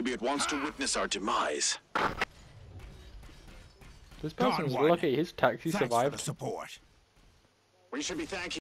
Maybe it wants to witness our demise. This person's lucky his taxi Thanks for survived. the support. We should be thanking